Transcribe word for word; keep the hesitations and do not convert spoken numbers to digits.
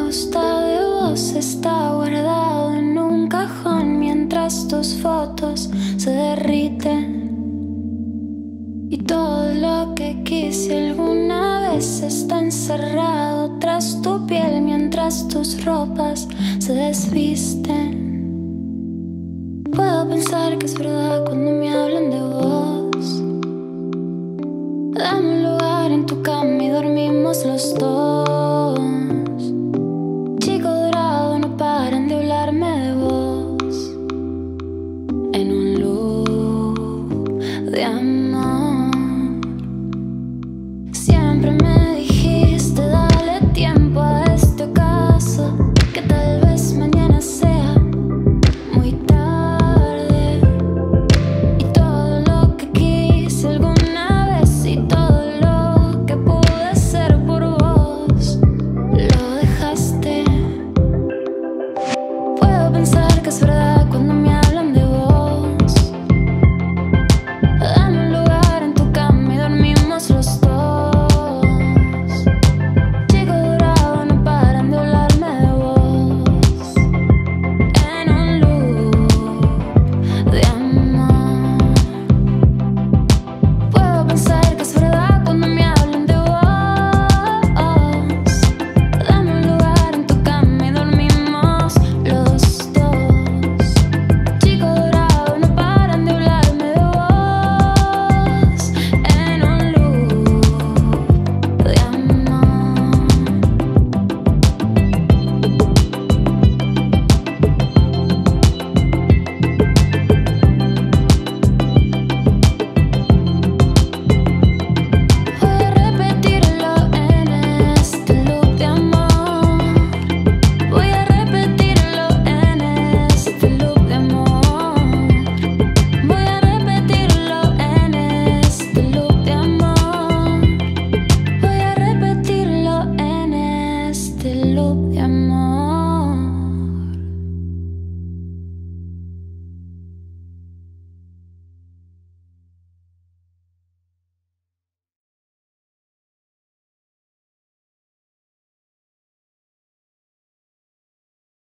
gusta de vos está guardado en un cajón mientras tus fotos se derriten. Y todo lo que quise alguna vez está encerrado tras tu piel mientras tus ropas se desvisten. Puedo pensar que es verdad cuando me hablan de vos. Dame un lugar en tu cama y dormimos los dos.